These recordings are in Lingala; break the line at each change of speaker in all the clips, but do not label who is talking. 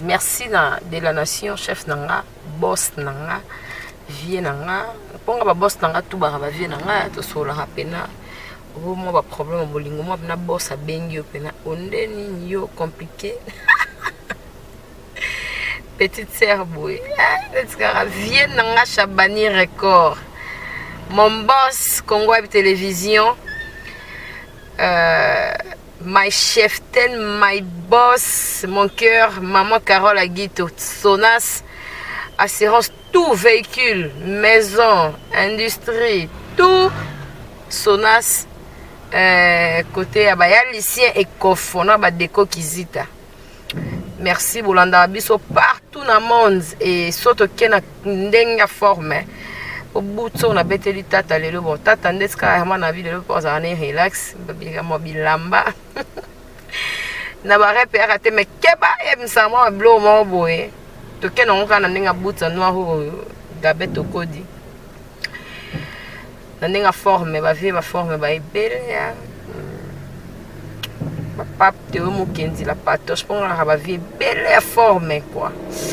merci de la nation, chef nanga, boss nanga, vie nanga. Ponga ba boss nanga tout ba vie nanga to sola rapena. Oh moi ba problème bolingo moi na boss a bengi opena. Onde ni yo compliqué. Petite sœur boy. Vie nanga Chabani record. Mon boss Congo Web Télévision. My chef ten, my boss, mon cœur, maman Carole Aguito, Sonas, assurance, tout véhicule, maison, industrie, tout, Sonas, côté Abaya, lycée et Kofona, Badeko Kizita. Merci, Bolanda Biso, partout dans le monde, et surtout qu'il y a une forme. Au bout de ça, on a bêté le tata, le bon tata, on a vu le pose en relax, mobile lamba. Na ba repère raté mais keba em sama blo mo boy. To ken on kana ninga butsa no ho gabe to kodi. Na ninga forme ba vie ba forme ba ebele ya. Ba pap te o mo kendi la pato, je pense ba vie belle forme quoi.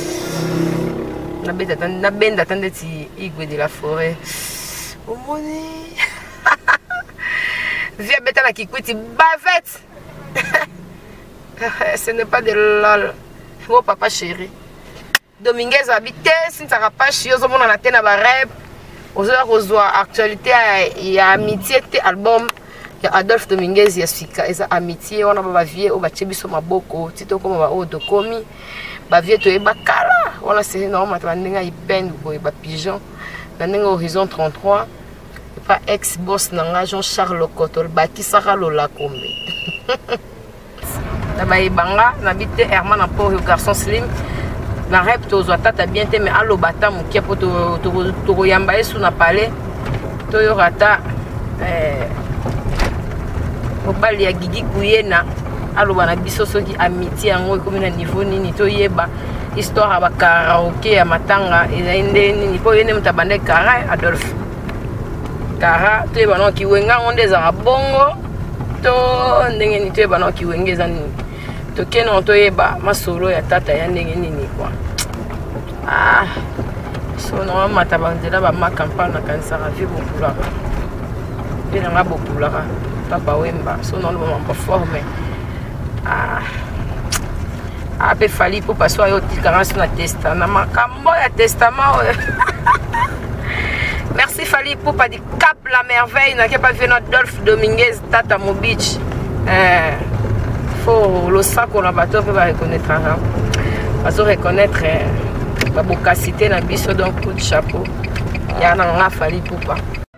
Na benda tande ti igwe de la forêt. O moni. Via beta na kikwiti bavette. Ce n'est pas de lol. Oh papa chéri. Dominguez habité, si ça pas chier, on a tena ba rap. Aux heures aux actualité il y a amitié album. Il y a Adolphe Dominguez il y a Sika et ça amitié on a ba vie au ba chebiso maboko, tito comme ba o dokomi. Ba vie to e ba kala. On a c'est normal ta ndinga ipend ko e ba pigeon. Na ndinga horizon 33. Pas ex-boss nanga Jean-Charles Kotol baki saka lola kombe. Na ba ibanga na bité Herman na pour garçon slim. Na rep to zo tata bien te mais allo bata mukia po to yamba esu na palais. To yo rata obali ya gigi kuyena allo bana biso soki amitié yango comme na niveau nini to yeba histoire ba karaoke ya matanga ende nini po yene mutabande kara Adolphe Kara, tu es bon qui wenga on des bongo to ndenge ni tu es bon qui wengeza ni to keno to yeba masolo ya tata ya ndenge nini quoi ah so no mata banzela ba ma campagne na kanisa ravi bokula bina nga bokula papa wemba so no mo pas formé ah pe fali pour passer yo tikarance na testa na makambo ya testament. Merci Fali pour pas dire cap la merveille, n'a pas vu notre Adolphe Dominguez Tata Mobich. Faut le sac qu'on a bateau pour reconnaître hein. Parce que reconnaître la bocacité na biso donc coup de chapeau. Il y a un Fali pour pas.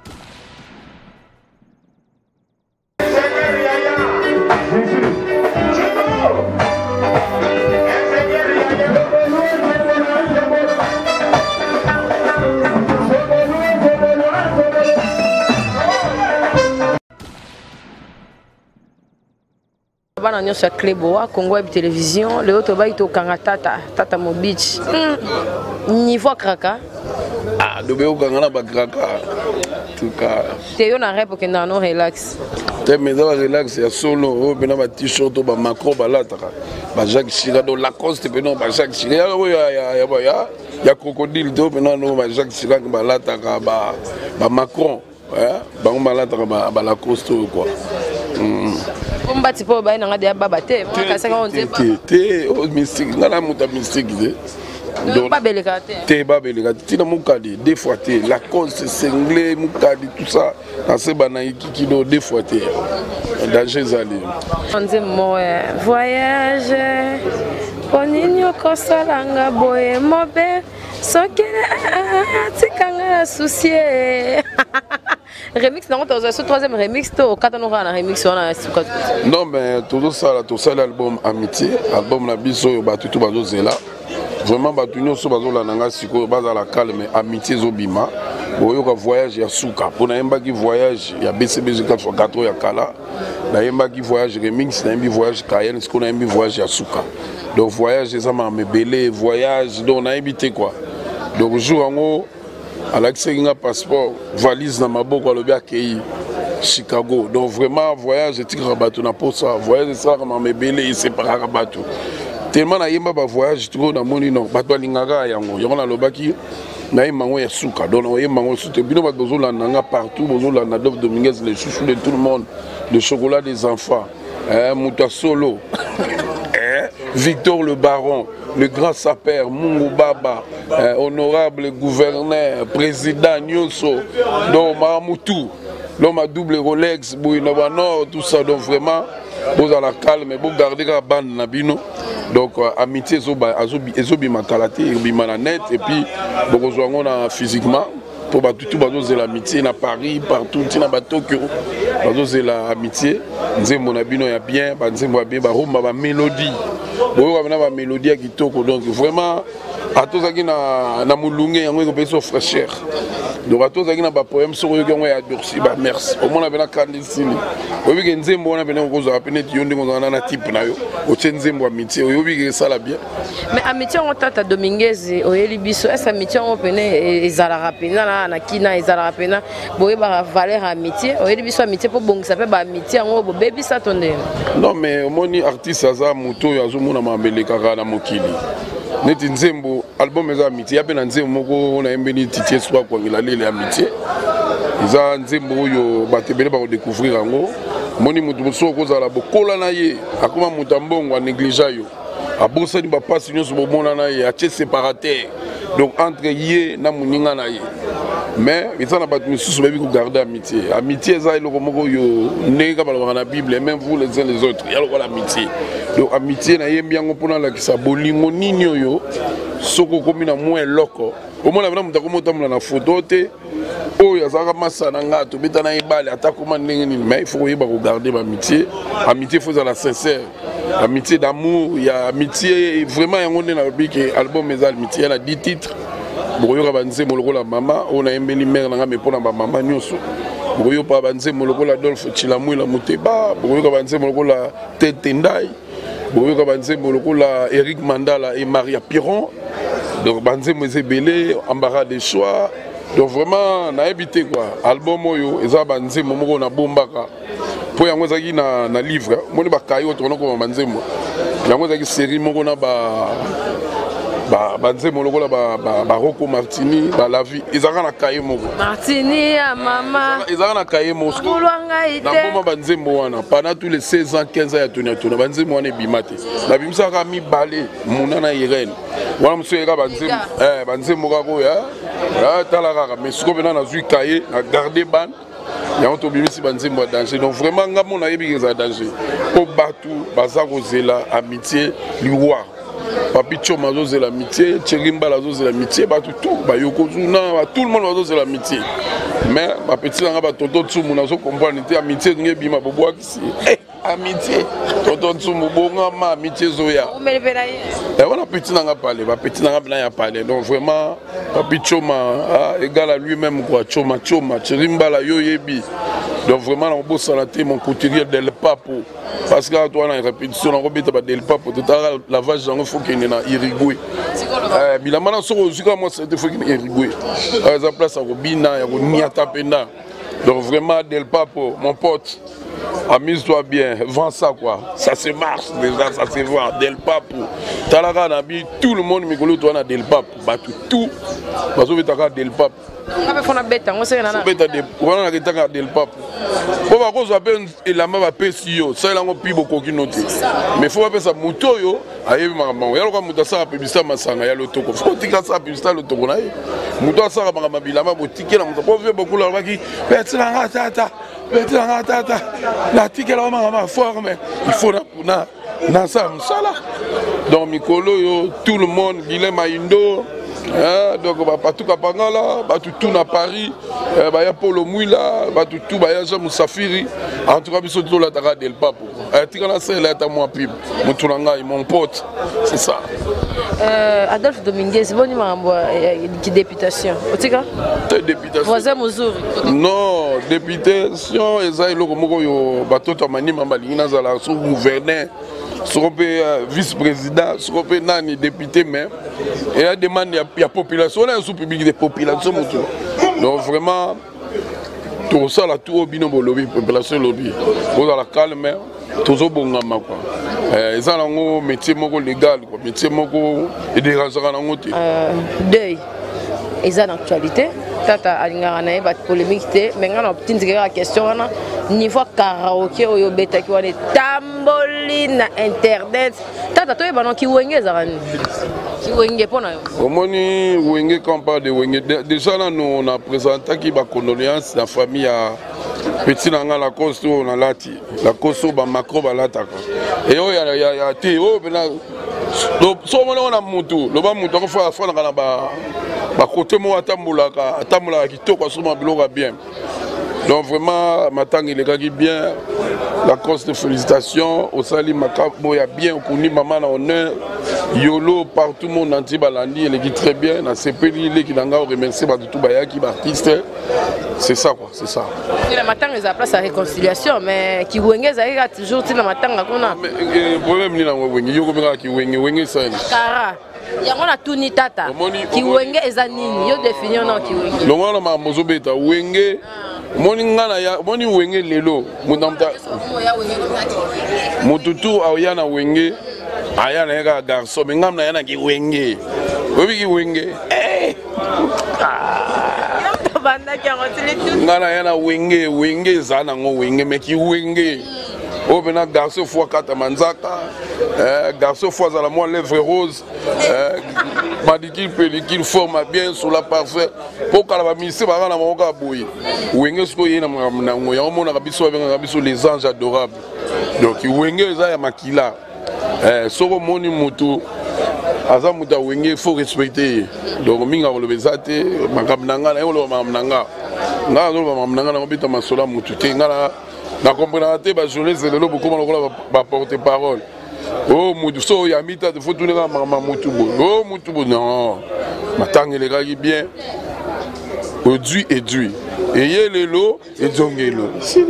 Bana nyonso ya Kleboa Congo Web Télévision le auto ba ito kanga tata Mobich niveau kraka
ah dobe o kanga na ba kraka tuka
te yo na rep ke na no relax
te mais ça relax ya solo o bena ba t-shirt ba macro ba lataka ba Jacques Chirac do Lacoste bena ba Jacques Chirac ya crocodile do bena no ba Jacques Chirac ba lataka ba Macron ba on ba lataka ba Lacoste quoi.
Comme bati po ba na ngade baba te ka saka on
te o mystique ngala muta mystique de
donc pas beleka te
ba beleka tina mukadi deux fois te la cause singlé mukadi tout ça na se bana iki do deux fois te danger zali
on dit mo voyage poninyo kosalanga boye mobe sokene tikanga soucier. Remix, non, tu as ce troisième remix, tu as remix,
non, mais tout ça, l'album Amitié, l'album La Biso, tout Zela. Vraiment, Batunyo, Sobazola Nanga, Siko, Bazala Calme, Amitié Zobima. Pour un voyage, il y a Souka. Pour un qui voyage, il y a BCBG 4x4, il y a Kala. Un qui voyage remix, il y a un voyage Cayenne, il y a un voyage à Souka. Donc, voyage, c'est ça, mais belé, voyage, donc on a évité quoi. Donc, jour en haut, à l'accès d'un passeport, valise dans ma boque, à l'objet Chicago. Donc vraiment, voyage, je tire à bateau, n'a pas ça. Voyage, ça, mais belé, c'est pas à bateau. tellement na yemba ba voyage trop na moni non bato lingaka yango yango na lobaki na yemango ya suka donc na yemango sute bino bato bozola nanga partout bozola na Adolphe Dominguez les chouchous de tout le monde le chocolat des enfants Mouta Solo Victor le Baron le grand sapeur Mungu Baba honorable gouverneur président Nyonso donc Mamutu l'homme à double Rolex Bouinaba Nord tout ça donc vraiment vous à la calme vous gardez la bande Nabino donc amitié ezobi makalate ebima na net et puis vous rejoignez physiquement pour tout bazoze l'amitié na Paris partout na Tokyo bazoze l'amitié nzembo na bino ya bien ba nzembo ya bien ba rumba ba mélodie boyo ba ba mélodie ya kitoko donc vraiment atozaki na mulunge yango ko peso fraîcheur donc atozaki na ba poème sur yo yango ya Dorsi ba merci au moins na kandisini obi ke nzembo wana bena ko zo apene ti yonde ko na type na yo o tse nzembo amitié obi ke sala bien
mais amitié on tata Dominguez oyeli biso est amitié on pene ezala pena na kina ezala pena boye ba valeur amitié oyeli biso amitié po bongisa pe ba amitié ngo bo baby sa tonde
non mais omoni artiste aza moto ya zo mona mambele kaka na mokili neti nzembo album eza amitié ya pe na nzembo moko na embeni titié soit kwa ngila lele amitié eza nzembo oyo batebele ba ko découvrir yango moni mutu so ko za la bokola na ye akoma mutambongo négligea yo abosani ba passe nyonso bomona na ye atie séparateur donc entre ye na muninga na ye mais ils ont pas de sous garder amitié amitié ça il moko yo nega balobaka na Bible même vous les uns les autres il y a l'amitié donc amitié na yembi yango pona la kisa bolingo nini yo soko komi na moins loko au moins na muta ko motamla na photo te oyo azaka masana ngato beta na ibale atakoma ndenge nini mais il faut yeba ko garder amitié amitié faut la sincère amitié d'amour il y a amitié vraiment yango na biki album mes amitié na 10 titres boyo ka banze molokola mama ona embeli mère nanga me pona ba mama nyonso boyo pa banze molokola Adolphe Chilamwila Muteba boyo ka banze molokola Tete Ndai boyo ka banze molokola Eric Mandala et Maria Piron donc banze mezebele embarras des choix donc vraiment na habité quoi album oyo eza banze momoko na bombaka po yango ezaki na livre moni ba kayo to ko banze mo yango ezaki série moko na banze molokola ba Rocco Martini ba la vie ezaka na kaye moko
Martini ya mama
ezaka na kaye moko na boma banze wana pendant tous les 16 ans 15 ans ya tonia banze wana ebimate na bimisaka mi balé muna na Irene wana muso eka banze moko ko ya tala kaka mais siko bena na zui kaye na garder ban yango to bimisi banze mo danger donc vraiment ngamo na yebi za danger ko batu baza kozela amitié liwa Papi Choma zose l'amitié, Cherimba la zose l'amitié, tout, Yokozuna, tout le monde va zose l'amitié. Mais ma petite langue, Tonton Tsoumu, n'a pas compris, amitié, n'y a bima bobo ici. Amitié, Tonton Tsoumu, Bongama, amitié Zoya. Et voilà, petit langue parlé, ma petite langue a parlé. Donc vraiment, Papi Choma, égal à lui-même, quoi, Choma, Cherimba la Yoyebi. Donc vraiment, on bosse à la tête, mon couturier Del Papo. Parce que toi, on a une répétition, on a Del Papo, tout à l'heure, la vache, il faut qu'il y ait un Irigoué. Mais la manière dont moi, c'était faut qu'il y ait un Irigoué. La place à Robina, il y a Niata Pena. Donc vraiment, Del Papo, mon pote, amuse-toi bien, vends ça quoi. Ça se marche déjà, ça se voit. Del Papo. Talaga Nabi, tout le monde me connaît, toi, on a Del Papo. Tout, parce que tu as Del Papo.
On a bêta, on sait
on a Del Papo. Faut pas qu'on s'appelle la main va payer ça il a un peu beaucoup qui note. Mais faut pas ça moto yo, aïe maman, y'a le quoi moto ça peut bisa masanga y'a le toko. Faut tirer ça peut bisa le toko naï. Moto ça va maman bila maman tirer la moto. Faut faire beaucoup là qui petit la tata, la tirer la maman forme. Il faut na ça là. Donc Mikolo yo, tout le monde, Guilhem Aindo. Donc tout Kapangala, tout na Paris, ya Polo Mouila, tout ya Jean Moussafiri, en tout cas biso tout la Tara Del Papo. Tikana c'est là ta moi pib, mon pote, c'est ça.
Adolphe Dominguez, boni mambo qui députation. Otika?
Députation.
Voisin Mozuri.
Non, députation ezai loko moko yo batoto manima balingina za la sous gouverneur. Vice-président, nani député même, et la demande il y a population, on a un sous-public de population. Donc vraiment, tout ça là, tout au bino lobby, population lobby, vous à la calme, tout au bon quoi. Ils ont un métier légal, métier et dérangeant en côté.
Deuil. Ils ont l'actualité. Tata Alingana va polémique, mais on a obtenu la question niveau karaoké au beta qui est tamboline internet. Tata toi bana ki wenge zarani. Ki wenge pona yo.
Omoni wenge quand on parle de wenge déjà là nous on a présenté qui ba condoléances la famille à petit nanga la costo on a lati. La costo ba macro ba lataka. Et oh ya té oh bena so on a mutu. Lo ba mutu ko fa na ba côté moi atambula kitoko suma biloka bien. Donc vraiment matang il est bien. La cause de félicitations au Sali Makabo ya bien connu maman en honneur Yolo par tout le monde entier balandi elle est très bien na CPL les qui n'anga remercier ba tout baya qui artiste. C'est ça quoi, c'est ça.
Et la matang ils a place à réconciliation mais qui wenge za ira toujours ti na matanga kona.
Mais problème ni na wenge yoko benga ki wenge ça.
Kara yango na tuni tata kiwenge eza nini yo définir na kiwenge
longo na mamozo beta wenge moni ngana ya moni wenge lelo mutamta mututu awya na wenge aya na ga garçon mais ngamna yana ki wenge obi ki wenge
banda ki ngotili tout
ngana yana wenge zana ngo wenge mais ki wenge oh ben garçon fois 4 manzaka garçon fois à la moi lèvres rose madikil pellicule forme bien sous la parfait pour kala ba misi ba na moka boyi wenge sko yena na ngo ya mona kabiso ba kabiso les anges adorables donc wenge za ya makila soko moni mutu aza muta wenge faut respecter donc minga ko lebezate makamnanga na yo lo mamnanga nga zo ba mamnanga na bita masola mutu te ngala na comprendre te ba journée c'est le beaucoup ba porter parole oh mutu so ya mita de faut tourner mama mutu bo oh mutu bo non matang les gars bien aujourd'hui et dui et yelelo et jongelo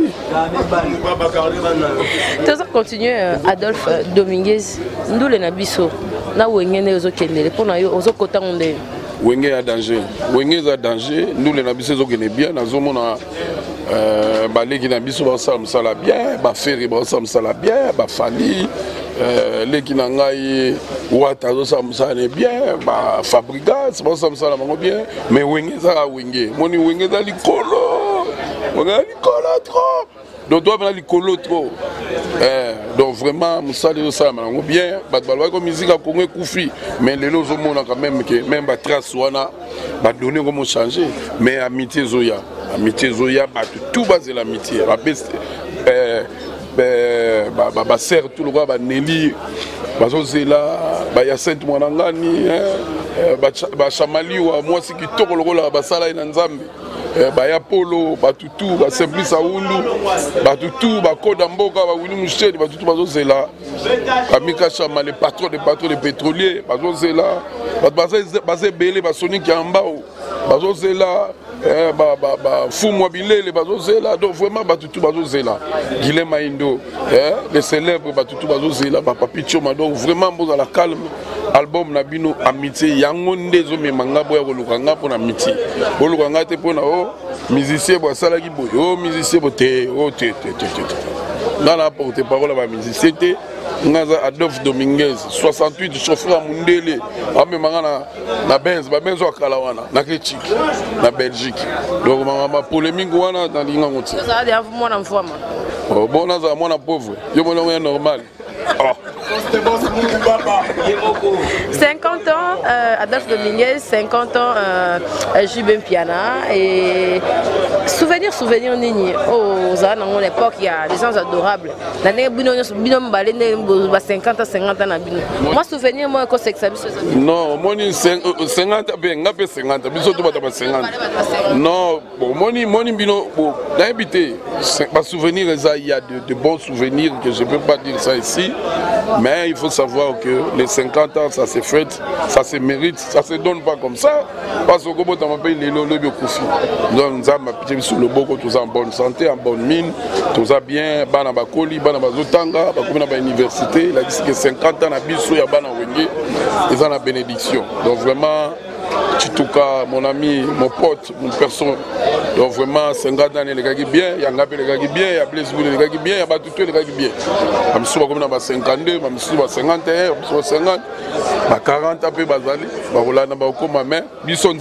tous continuer Adolphe Dominguez ndule na biso na wengene ozo kendele pona yo ozo kota onde
wenge ya danger ndule na biso ozo kene bien nazomona baleki na biso basala msala bien bafere basala msala bien bafali leki na ngai wata azosala msala bien bafabricats basala msala bango bien mais wenge ezaka wenge moni wenge eza likolo trop donc toi bana likolo trop donc vraiment mosala ezosala bango bien bato balobaki ko musique ya Congo ekufi mais lelo ozomona quand même que même batrace wana badonné komo changer mais amitié zoya bato tout base l'amitié baser tout le roi baneli bazozela bayasente mwana ngani bachamaliwa mwasi kitoko lokola basala na nzambe baya polo batutu basimplice aundu batutu bakoda mboka bawini mushedi batutu bazozela kamika chama le patron de pétrolier bazozela bazebele basonique ya mbao bazozela fumwa bilele bazozela donc vraiment batutu bazozela Guilhem Maindo les célèbres batutu bazozela Papi Choma donc vraiment boza la calme album na bino amitié yango ndezo memanga boya kolukanga pona amitié bolukanga te pona o musicien bo sala ki boy o musicien bo te o te ngana porte parole ba musicien te ngaza Adolphe Dominguez 68 chauffeur mundele amemanga na Benz ba Benz akala wana na critique na Belgique donc ma polémique wana dans linga ngoti
ça a mwana mfama
bon na za mwana pauvre yo mona normal
50 ans, Adolphe Dominguez, 50 ans, Jubin Piana. Et souvenir, Nini. Oh, à mon époque, il y a des gens adorables. L'année 50 ans. Moi, souvenir, moi, c'est que ça.
Non, moi, 50 non, moi, d'habiter, pas souvenir, il y a de bons souvenirs que je ne peux pas dire ça ici. Mais il faut savoir que les 50 ans, ça se fait, ça se mérite, ça se donne pas comme ça. Parce que dans mon pays, les lobbies koufi. Donc nous avons pitié sur le boko, tous en bonne santé, en bonne mine, tous bien, bana bakoli, bana bazotanga, bakumi na ba université. Il a dit que 50 ans na biso ya bana wenge, ils ont la bénédiction. Donc vraiment Chituka, mon ami, mon pote, mon personne. Donc vraiment, 50 ans, les gars qui bien, il y a Ngapé les gars qui bien, il y a Blaise Boulé les gars qui bien, il y a Batutu les gars qui bien. Je suis comme dans 52, je suis 51, je suis 50, 40 après Bazali, je suis ma main, je suis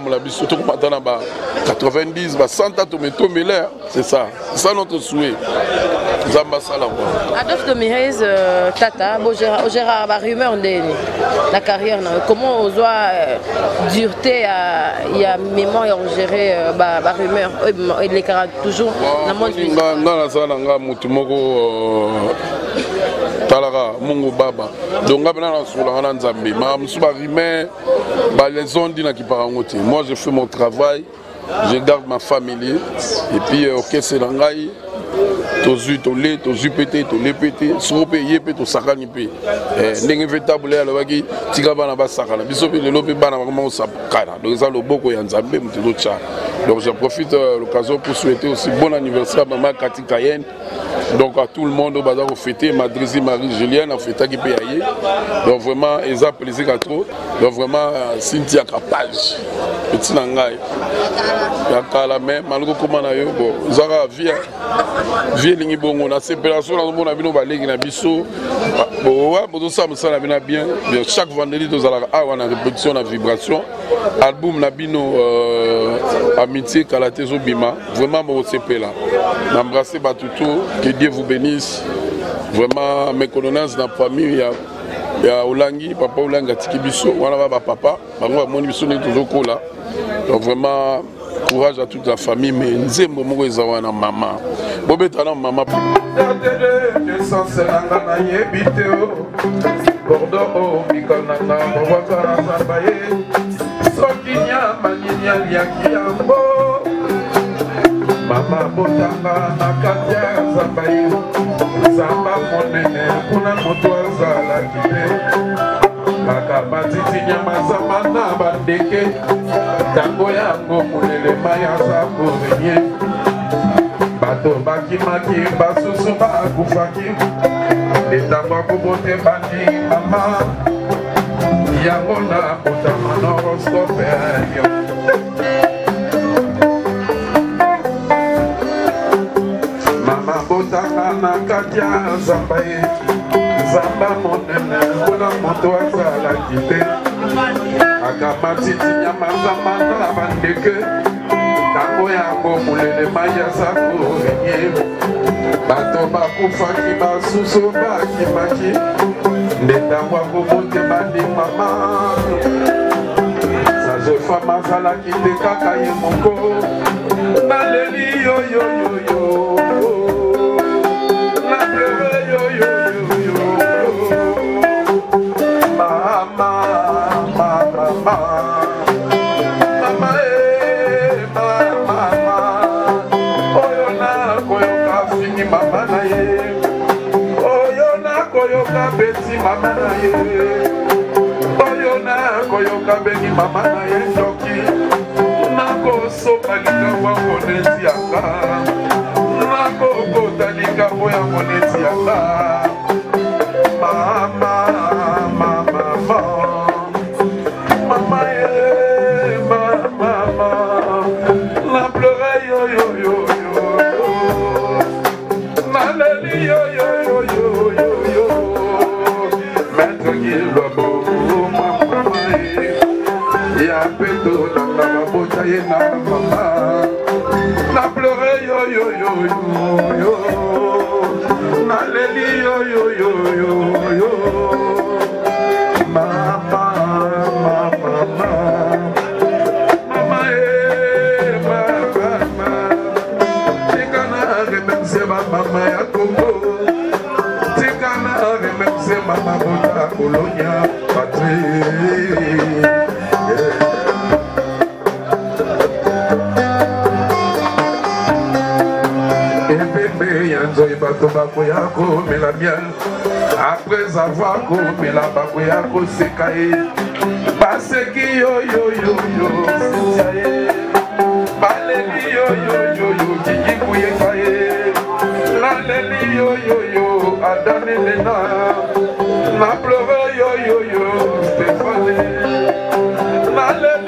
90, 100 ans, c'est ça. C'est ça notre souhait.
Adolphe Domirez, Tata, Gérard, la rumeur de la carrière, comment on doit dureté, il y a mémoire et on gérer la rumeur, et les caractères toujours dans le monde du
Talara, Mungu Baba. Donc, moi, je fais mon travail, je garde ma famille, et puis, ok, c'est l'angaï. Tozu tolé, tozu pété, tolé pété, sropé yépé, to sakani pé. N'engé vétable à l'ouagi, tigaba na basakana. Bisopi le lopé bana comment on s'appelle. Donc ça le boko yanzambe mutelo cha. Donc je profite l'occasion pour souhaiter aussi bon anniversaire à maman Cathy Cayenne. Donc à tout le monde au bazar au fêter, Madrizi Marie-Julienne a fêté qui peut y aller. Donc vraiment, ils ont plaisir à trop. Donc vraiment, Cynthia Capage, petit nangai. Yakala mais malgré comment on a eu, bon, Zara via lingi bongo na séparation na mona bino ba legi na biso. Bon ouais, bon ça me ça na bien. Chaque vendredi tous à la na répétition na vibration. Album na bino amitié Kalatezo Bima. Vraiment bon CP là. N'embrasser Batutu, que Dieu vous bénisse. Vraiment mes condoléances dans la famille. Il y a Olangi, papa Olangi Tiki Bisso, on a papa, mon Bisso est toujours là. Donc vraiment courage à toute la famille, mais nous aimons maman. Bobetana maman.
Mama botanga na katia zambaye Zamba monene kuna moto azala kite Kaka batiti nyama zamba na bandeke Tango yango mulele maya za kovenye Bato bakimaki basusu bakufaki Netango kubote bandi mama Yango na botama noroscope na katia zambaye Zamba monene kuna moto azala kite Akamatiti nyama zamba na bandeke Tango yango mulele maya za kovenye Bato bakufaki basusu bakimaki Netango kubote bandi mama Saje fama azala kite kaka ye moko Naleli yo yo yo yo Mama na ye, oyo na koyoka bengi mama na ye ndoki, nako sopa likambo ya monesi yanga, nako kota likambo ya monesi yanga, mama, mama, mama ye, mama, la pleure yo yo yo yo, na leli yo yo yo yo yo. Na pleure yo yo yo yo yo na leli yo yo yo yo yo mama mama mama mama tikana remercier mama ya Congo tikana remercier mama bota Colonia patrie après avoir commis la bakoyako sekaye baseki yo yo yo yo baleli yo yo yo yo kikuye kaye naleli yo yo yo adane lena na pleure yo yo yo Stéphane naleli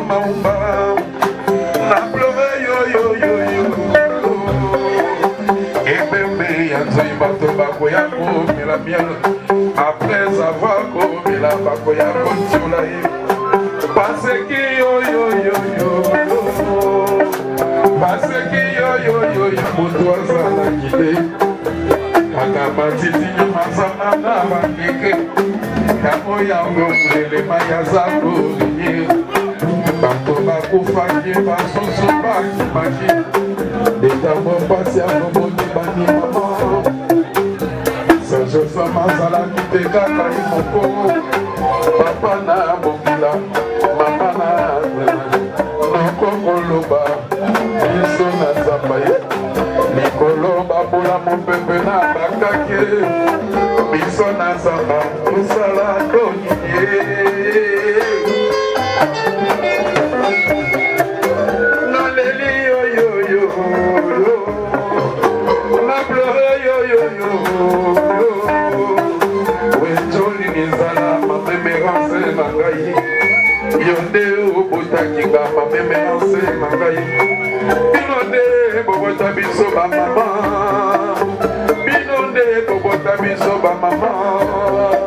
maumba na pleuve yo yo yo yo ebembe ya nzoi bato bakoya komela miel après avoir komela bakoya kontiola ye parce que yo yo yo yo parce que yo yo yo yo moto azalaki te kaka matiti nyamazana na bandeke yango yango mulelema yaza korinye bato bakufaki basusu bakimaki etango mpasi anomoni bandimama sajosama azalaki te kaka ye moko papa na mokila mama na nokokoloba biso na nzamba ye likolo babola mopepe na bakake biso na nzamba tosala tonye naleli yoyoyo na pleure yoyoyo wetoli nizala mamemerance na ngai yo nde obotakinga mamemerance na ngai bino nde bobota biso bamama bino nde bobota biso bamama